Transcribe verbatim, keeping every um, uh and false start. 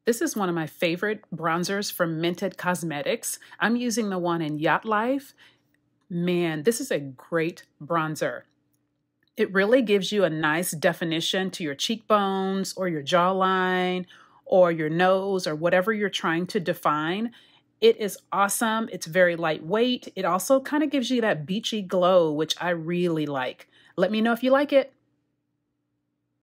This is one of my favorite bronzers from Mented Cosmetics. I'm using the one in Yacht Life. Man, this is a great bronzer. It really gives you a nice definition to your cheekbones or your jawline or your nose or whatever you're trying to define. It is awesome. It's very lightweight. It also kind of gives you that beachy glow, which I really like. Let me know if you like it.